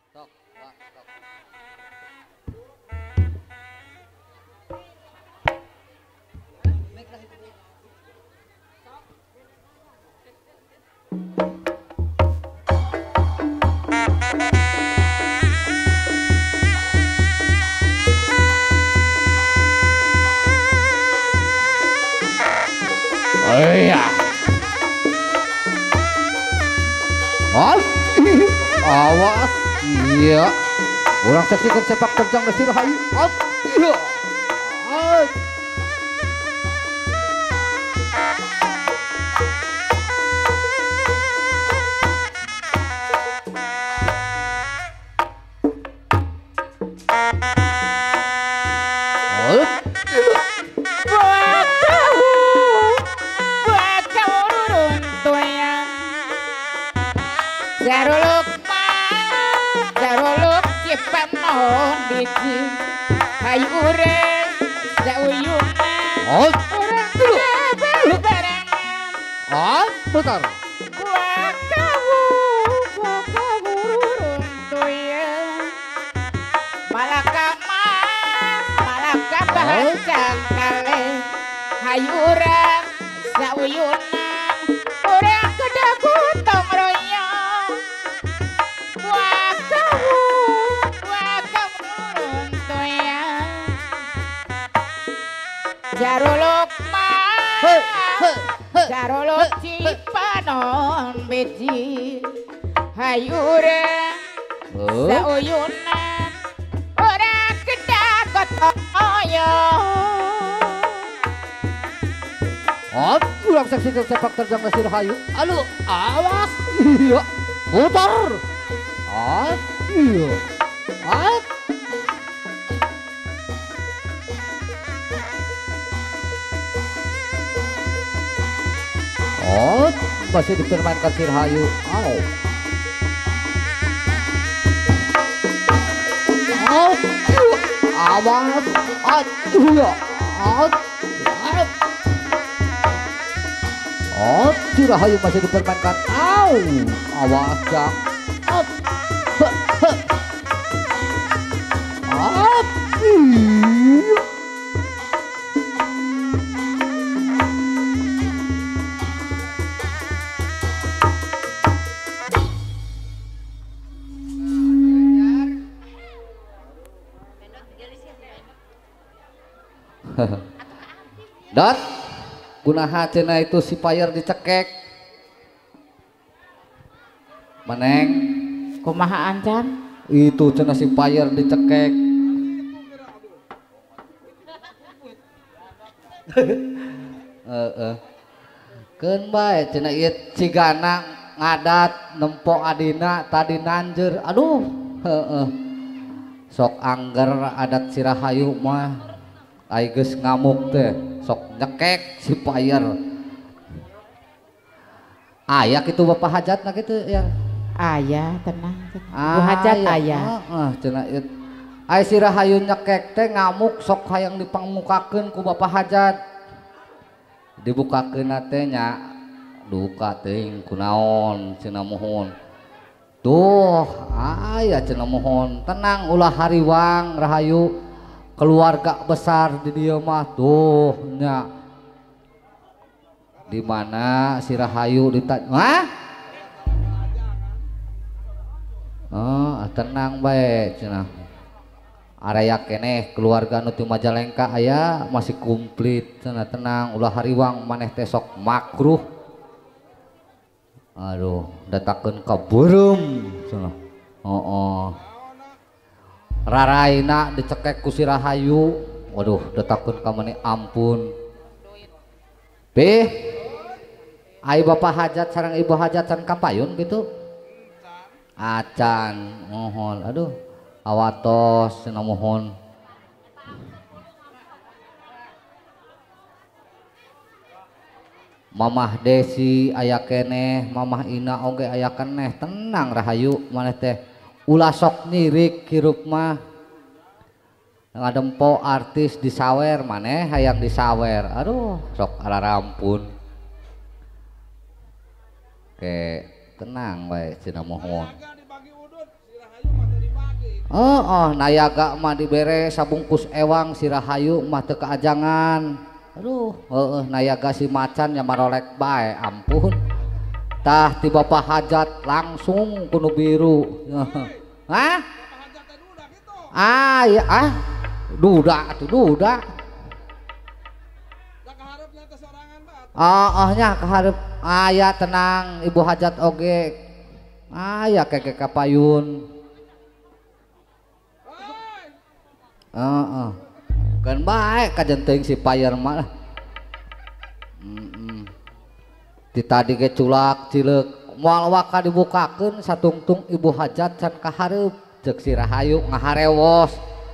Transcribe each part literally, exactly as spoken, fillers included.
Sok, Pak, sok. Mic lah itu. Oh iya. Oh, awas. Iya. Orang saksikan sepak terjang Nasir Rahayu. Oh, iya. Oh. Jaruluk jaruluk cipanon biji hayu urang sauyuna Oh, urang dulu barengan oh, bentar. gua kawu gua kawu runtuyan malaka mas malaka bahacang kale hayu urang sauyuna urang kedaku tong royong gua kawu gua kawu runtuyan jaruluk mas Hei, hei, hei. jaruluk cipanon beji hayureng Oh, sauyunan orang kedakot oyo oh, kurang saksikan sepak terjang Nasir Rahayu. Aduh, awas. Iya. Putar. Ah, iya. Ah. Oh, masih dipermainkan si Rahayu. Oh. Oh, iya. Awas. Ah, iya. Ah. Ah. Oh, si Rahayu masih dipermainkan. Au, awas Jang. Up, huh, huh. Up, iya. Dan kunaha cenah itu si payer dicekek meneng kumaha ancan itu cenah si payer dicekek. Heeh. Keun bae cenah ieu cigana ngadat nempo adina tadi nanjeur. Aduh, heeh. Sok angger adat si Rahayu mah ai geus ngamuk teh sok nyekek si payer. Aya kitu bapak hajatna kitu ya. ayah tenang bu hajat ayah Heeh, cenah ieu. Ai si Rahayu nyekek teh ngamuk sok hayang dipangmukakeun ku bapak hajat. Dibukakeun teh nya duka teuing kunaon cenah mohon. Tuh, aya cenah mohon. Tenang ulah hariwang Rahayu. Keluarga besar di dia mah tuh nya di mana si Rahayu ditanya wah oh tenang baik cenah area keneh keluarga nu ti Majalengka aya masih komplit cenah tenang ulah hariwang maneh teh sok makruh aduh datakeun ka beureum cenah heeh Raraina dicekek ku si Rahayu. Waduh, detakeun ka maneh ampun. Beh. Ai bapak hajat sareng ibu hajat can kapayun gitu. Acan, mohon. Aduh, awatos cenah mohon. Mamah Desi aya keneh, Mamah Ina oge aya keneh. Tenang Rahayu maneh teh. Ulah sok nirik hirup mah ngadempo artis disawer maneh hayang disawer aduh sok ararampun oke tenang bae cenah mohon Oh, oh, nayaga mah dibere sabungkus ewang si Rahayu mah teu kaajangan. Aduh, heeh nayaga si macan nya marolek bae, ampun. Tah ti Bapak hajat langsung kuno biru. Hah? Ah, ya ah. Duda atuh duda. Oh, oh nya kaharep. Ah, ya tenang, Ibu hajat oge. Ah, ya keke kapayun. Heeh. Uh, uh. Kan baik kajen teuing si payer mah. Heeh. Ti tadi ge culak cileuk moal waka dibukakeun satungtung Ibu hajat can kahareup ceuk si Rahayu ngaharewos.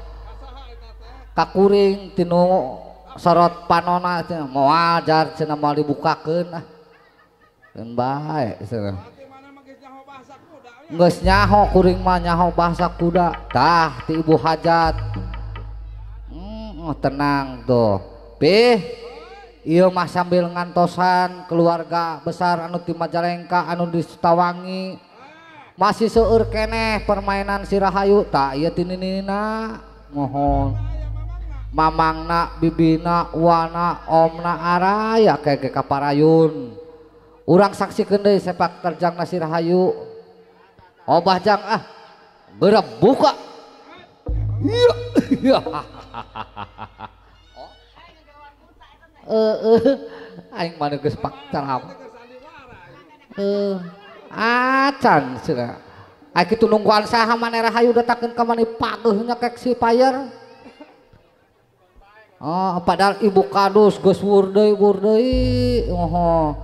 Kakuring tinu sorot panona cenah moal jar cenah moal dibukakeun ah. Kan baik cenah. Geus nyaho kuring mah nyaho bahasa kuda. Tah ti Ibu hajat. Oh, tenang tuh Pih iya mah sambil ngantosan keluarga besar anu di Majalengka anu di Sutawangi masih seueur keneh permainan si Rahayu tak iya tininina mohon mamangna bibina wana omna araya keke kaparayun urang saksikeun deui sepak terjangna si Rahayu obah jang ah beureup buka iya iya eh eh aing mah geus pakcar apa eh acan cenah aya kitu nungguan saha maneh Rahayu datakeun ka maneh paduh nya kek si payer oh padahal ibu kadus geus wur deui wur deui oh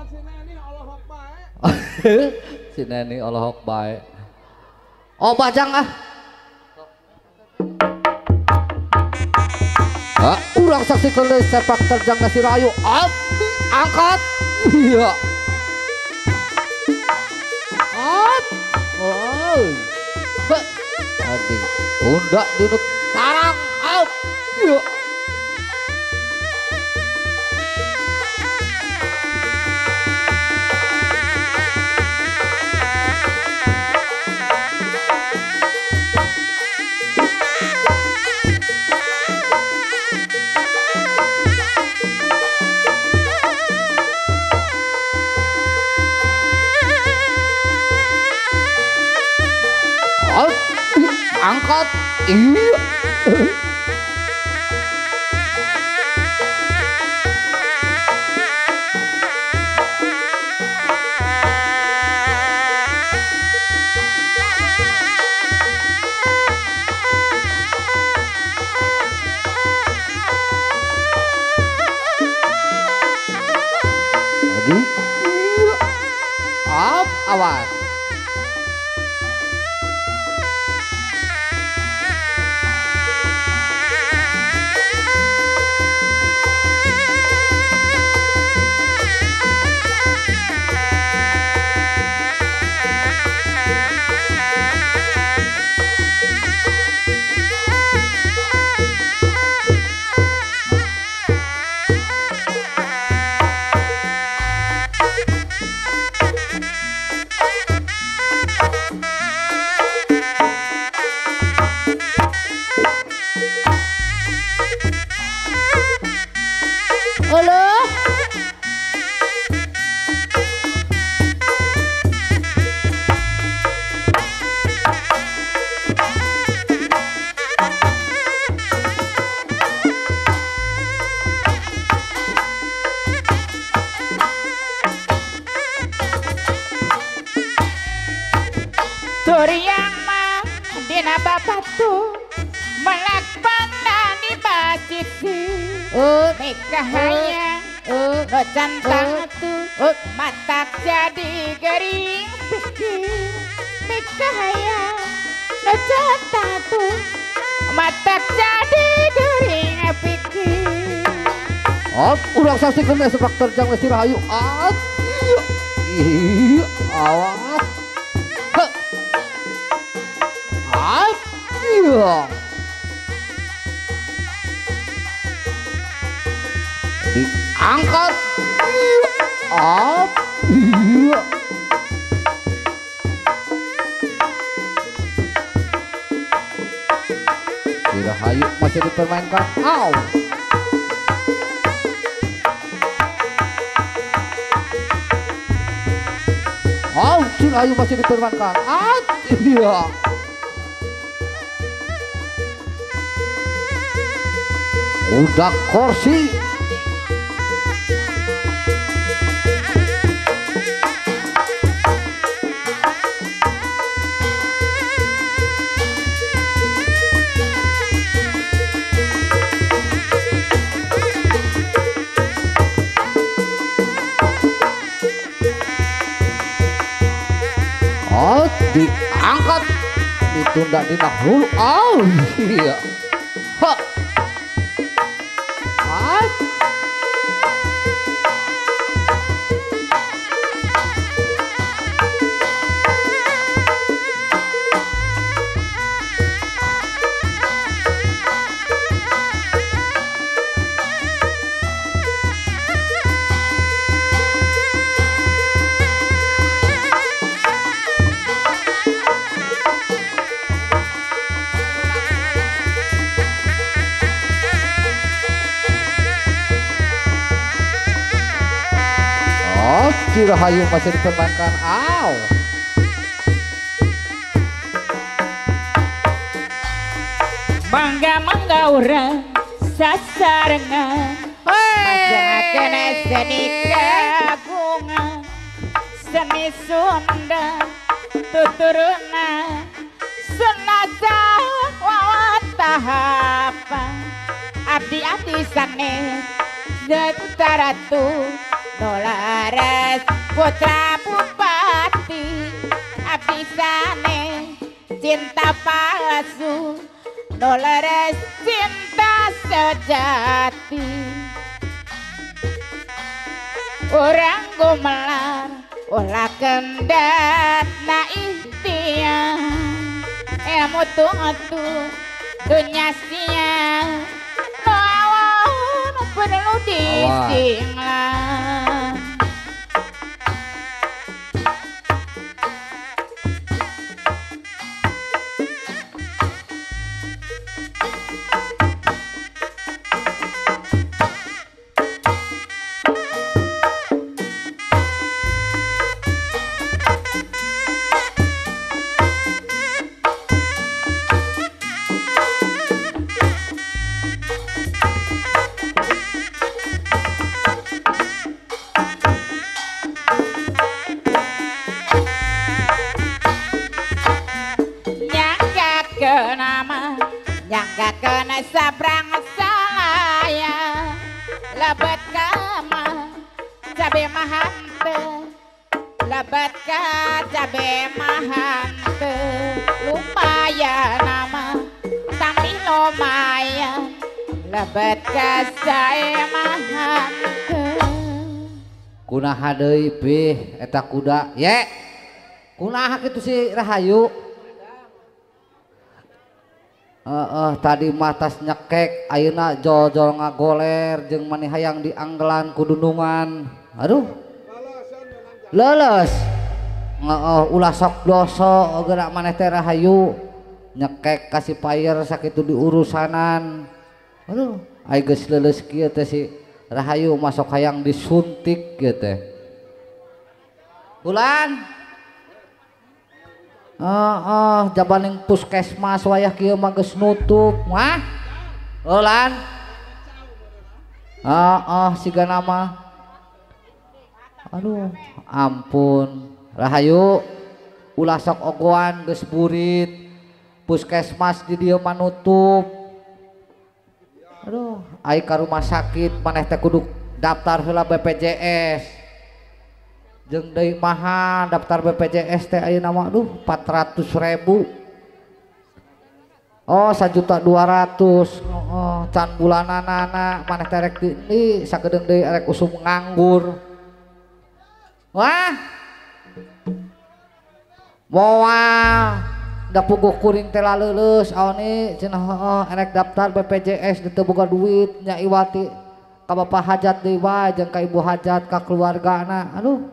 si Neni Allahok bae oh bajang ah ah, urang saksikeun deui sepak terjang si Rahayu. Abdi angkat. Iya. At. Oh. Be. Adi. Unda dinu tarang out. Iya. Angkat iya aduh iya up awas Suryang mah dina babatu melakbana di baciki uh, mikahaya uh, no cantang uh, uh, matak jadi gering pikir mikahaya no cantang tuh matak jadi gering pikir oh urang saksikeun deui sepak terjang si Rahayu at iya iya awas at iya diangkat iya at iya Rahayu masih dipermainkan. Au. Au, si Rahayu masih dipermainkan. Ah, iya. Udah kursi. Oh, diangkat, ditunda didahulu. Oh, iya. Ha. Ah. Si Rahayu masih dipermainkan. Aw. Mangga mangga orang sasarengan ajakan seni kagungan seni Sunda tuturuna senasa wawan tahapan abdi-abdi sanes Ratu Dolares putra bupati abdi sanes cinta palsu Dolares cinta sejati orang gumelar ulah kendat na ikhtiar ilmu tunggu dunia siang no awan perlu disinglah. Nyangga kena sabrang salaya lebet kama cabe mahante lebet ka cabe mahante lumayan nama tapi lumayan lebet ka saya mahante kunaha deui pih eta kuda ye kunaha kitu si Rahayu. Uh, uh, tadi matas nyekek ayeuna jol-jol ngagoler jeung maneh hayang dianggelan ku dundungan aduh leles uh, ulah sok doso gerak maneh teh Rahayu nyekek kasih payer sakitu diurusanan aduh aya geus leles kieu teh si Rahayu masuk hayang disuntik kieu teh Bulan. Oh, oh, jabaning puskesmas wayah kieu mah geus nutup. Wah. Eulan. Oh, oh, siga nama. Aduh, ampun. Rahayu ulah sok ogoan geus burit. Puskesmas di dieu mah nutup. Aduh, ai ka rumah sakit maneh teh kudu daftar heula B P J S. Jeung deui mahal daftar B P J S teh ayeuna mah aduh empat ratus ribu. Oh satu juta dua ratus ribu. Oh can bulananana maneh teh rek di sakedeung deui rek usum nganggur. Wah. Moal da puguh kuring teh laleuleus aoni cenah heuh rek daftar B P J S teu boga duit nya iwati ka bapa hajat deui wae jeung ka ibu hajat ka keluargana. Aduh.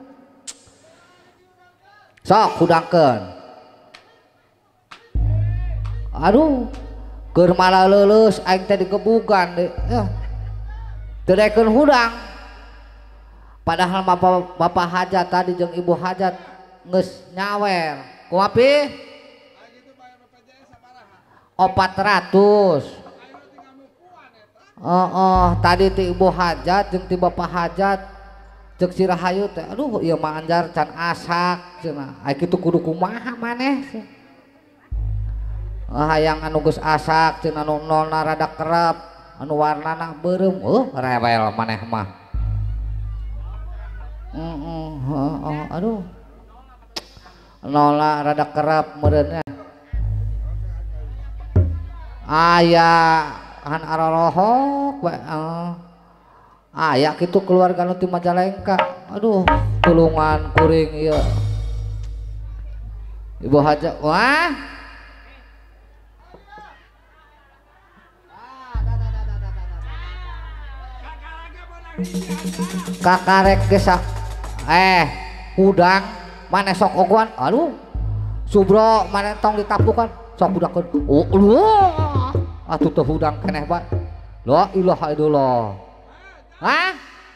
Sok hudangkeun. Aduh keur malah leuleus aing teh digebugan deh ya dedekeun hudang padahal bapak, bapak hajat tadi jeung ibu hajat geus nyawer kumaha pi opat ratus oh, oh tadi ti ibu hajat jeung ti bapak hajat jeung si Rahayu teh aduh ieu mah anjar can asak cenah ai kitu kudu kumaha maneh ah hayang anu geus asak cenah anu nolna rada kerep anu warnana beureum uh rewel maneh mah heeh heeh aduh nolna rada kerep meureunnya aya han arorohok we uh. aya kitu keluarga nu ti Majalengka aduh tulungan kuring ieu ibu hajat wah kakarek geus eh hudang maneh sok ogoan aduh subro maneh tong ditapukan sok budakeun oh Allah atuh teh hudang keneh bae la ilaha illallah hah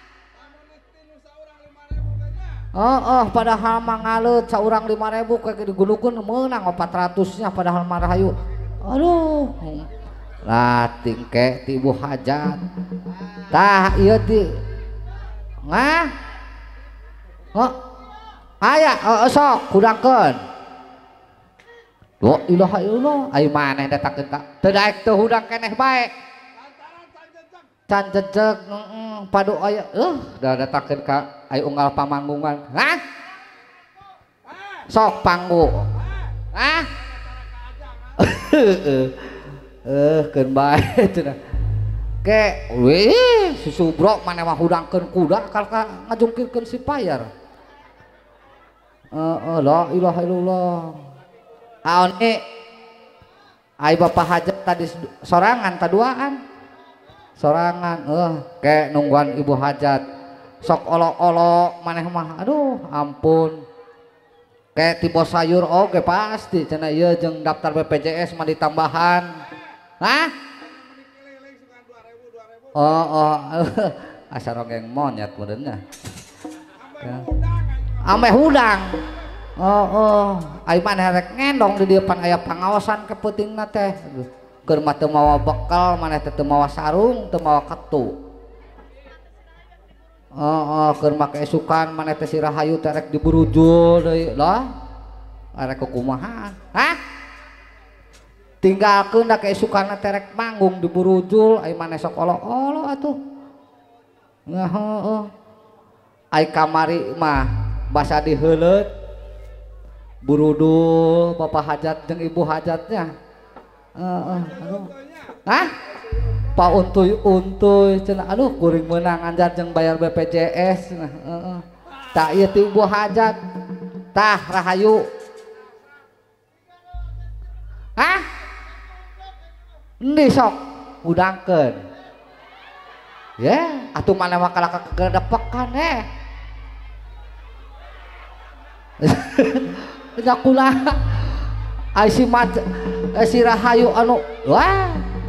oh oh padahal mah ngaleut saurang lima ribu kayak digunukeun meunang opat ratus nya padahal mah Rahayu aduh lah tingke ti ibu hajat tah ieu ti ngah oh aya oh, sok hudangkeun la ilaha illallah ai maneh datakeun ka teu daek teu hudang keneh bae can jejeg heeh padu aya euh da datakeun ka ai unggal pamanggungan hah sok panggu hah heeh eh keun bae cenah ke weh si Subro maneh mah hudangkeun kuda kal ka ngajungkirkeun si payar heeh la ilaha illallah aon e ai bapak hajat tadi sorangan taduaan sorangan eh ke nungguan ibu hajat sok olo-olo maneh mah aduh ampun ke tipe sayur oge pasti cenah ieu jeung daftar B P J S mah ditambahan hah oh oh asa rogeng monyet meureunna ame hudang oh oh ai maneh rek ngendong di dieu pan aya pangaosan ke peutingna teh keur mah teu mawa bekal maneh teh teu mawa sarung teu mawa ketu oh oh keur make esukan maneh teh si Rahayu teh rek diburujul deui lah arek kumaha hah tinggalkeun da keesukanna teh rek manggung diburujul ai maneh sok olo-olo atuh ngah heueuh ai kamari mah basa diheuleut burudul bapak hajat jeung ibu hajatnya heeh aduh hah pa untuy-untuy cenah aduh kuring meunang anjar jeung bayar B P J S nah heeh tah ieu ti ibu hajat tah Rahayu hah endi sok hudangkeun ya yeah. Atuh maneh mah kalaka kegedepekan eh jakula ai si mat si Rahayu anu wah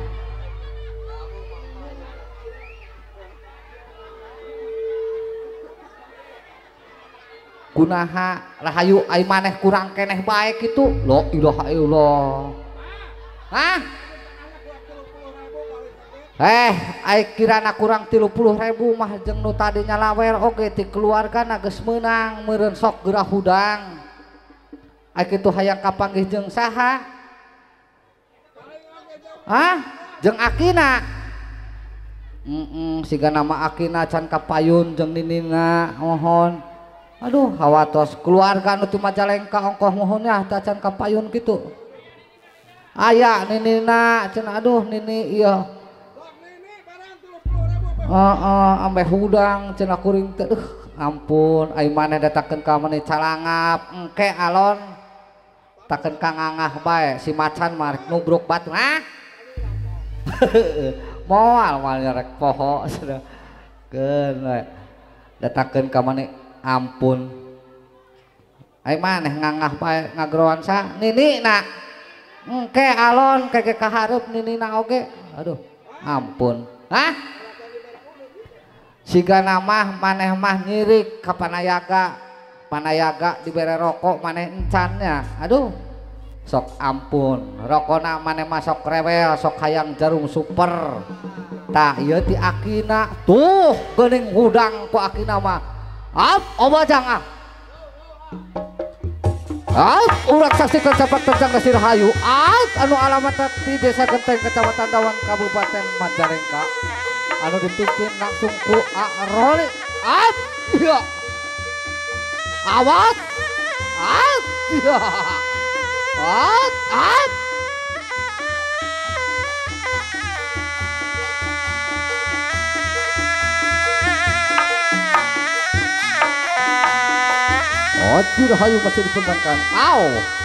kunaha Rahayu ai maneh kurang keneh bae kitu la ilaha illallah hah eh ai kirana kurang tilu puluh ribu mah jeung nu tadi nyalawer oge ti keluargana geus meunang meureun sok geurah hudang ai kitu hayang kapanggih jeung saha hah jeung Akina heeh siga nama Akina can kapayun jeung ninina mohon aduh hawatos keluarga nu ti Majalengka ongkoh mohon ya tah can kapayun kitu aya ninina cenah aduh nini ieu heeh uh, uh, ambe hudang cenah kuring teh uh, ampun ai maneh datakeun ka maneh calangap engke alon takeun ka ngangah bae si macan mah rek nubruk batu ah moal moal rek poho cenah keun we datakeun ka maneh ampun ai maneh ngangah bae ngagroan sa nini nak engke alon keke kahareup ninina oge aduh ampun hah siga namah maneh mah nyirik ka panayaga panayaga dibere rokok maneh encannya aduh sok ampun rokona maneh mah sok rewel sok hayang jarum super tah ieu ti akina tuh geuning hudang ku akina mah ap obajang ah ap urang saksikan sapat terjang Gesir Hayu ap anu alamat di Desa Genteng Kecamatan Dawan Kabupaten Majalengka anu dipimpin langsung ku Aroli ap iya awat ap iya awat ap Gesir Hayu masih dikembangkan. Au.